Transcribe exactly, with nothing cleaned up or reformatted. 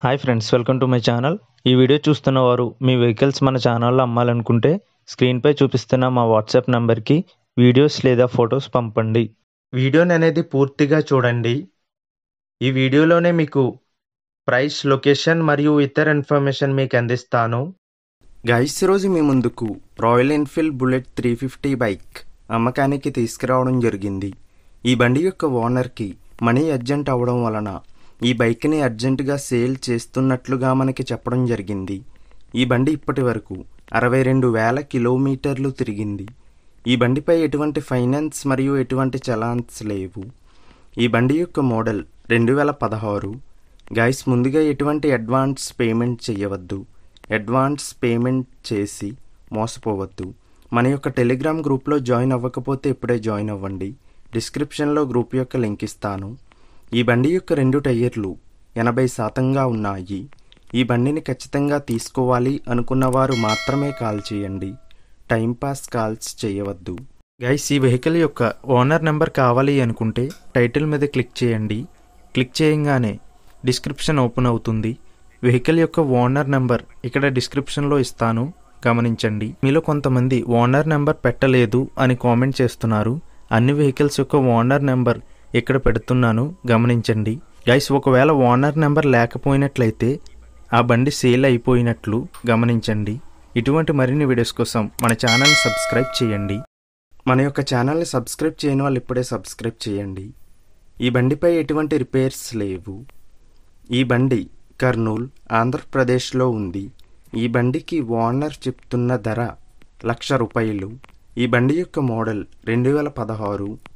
Hi friends, welcome to my channel. ఈ video చూస్తున్న వారు మీ వెహికల్స్ మన ఛానల్లో అమ్మాలనుకుంటే స్క్రీన్పై చూపిస్తున్న మా వాట్సాప్ నంబర్కి వీడియోస్ లేదా ఫొటోస్ పంపండి. వీడియోని అనేది పూర్తిగా చూడండి. ఈ వీడియోలోనే మీకు ప్రైస్, లొకేషన్ మరియు ఇతర ఇన్ఫర్మేషన్ మీకు అందిస్తాను. గైస్, ఈరోజు మీ ముందుకు Royal Enfield Bullet three fifty bike అమ్మకానికి తీసుకురావడం జరిగింది. ఈ బండి యొక్క ఓనర్కి మనీ అర్జెంట్ అవ్వడం వలన ఈ బైక్ని అర్జెంటుగా సేల్ చేస్తున్నట్లుగా మనకి చెప్పడం జరిగింది. ఈ బండి ఇప్పటి వరకు అరవై రెండు వేల కిలోమీటర్లు తిరిగింది. ఈ బండిపై ఎటువంటి ఫైనాన్స్ మరియు ఎటువంటి చలాన్స్ లేవు. ఈ బండి యొక్క మోడల్ రెండు వేల పదహారు. గైస్, ముందుగా ఎటువంటి అడ్వాన్స్ పేమెంట్ చేయవద్దు. అడ్వాన్స్ పేమెంట్ చేసి మోసపోవద్దు. మన యొక్క టెలిగ్రామ్ గ్రూప్లో జాయిన్ అవ్వకపోతే ఇప్పుడే జాయిన్ అవ్వండి. డిస్క్రిప్షన్లో గ్రూప్ యొక్క లింక్ ఇస్తాను. ఈ బండి యొక్క రెండు టైర్లు ఎనభై శాతంగా ఉన్నాయి. ఈ బండిని ఖచ్చితంగా తీసుకోవాలి అనుకున్నవారు మాత్రమే కాల్ చేయండి. టైంపాస్ కాల్స్ చేయవద్దు. గైస్, ఈ వెహికల్ యొక్క ఓనర్ నెంబర్ కావాలి అనుకుంటే టైటిల్ మీద క్లిక్ చేయండి. క్లిక్ చేయగానే డిస్క్రిప్షన్ ఓపెన్ అవుతుంది. వెహికల్ యొక్క ఓనర్ నెంబర్ ఇక్కడ డిస్క్రిప్షన్లో ఇస్తాను, గమనించండి. మీలో కొంతమంది ఓనర్ నెంబర్ పెట్టలేదు అని కామెంట్ చేస్తున్నారు. అన్ని వెహికల్స్ యొక్క ఓనర్ నెంబర్ ఇక్కడ పెడుతున్నాను, గమనించండి. గైస్, ఒకవేళ ఓనర్ నెంబర్ లేకపోయినట్లయితే ఆ బండి సేల్ అయిపోయినట్లు గమనించండి. ఇటువంటి మరిన్ని వీడియోస్ కోసం మన ఛానల్ని సబ్స్క్రైబ్ చేయండి. మన యొక్క ఛానల్ని సబ్స్క్రైబ్ చేయని వాళ్ళు ఇప్పుడే సబ్స్క్రైబ్ చేయండి. ఈ బండిపై ఎటువంటి రిపేర్స్ లేవు. ఈ బండి కర్నూలు, ఆంధ్రప్రదేశ్లో ఉంది. ఈ బండికి ఓనర్ చెప్తున్న ధర లక్ష రూపాయలు. ఈ బండి యొక్క మోడల్ రెండు వేల పదహారు.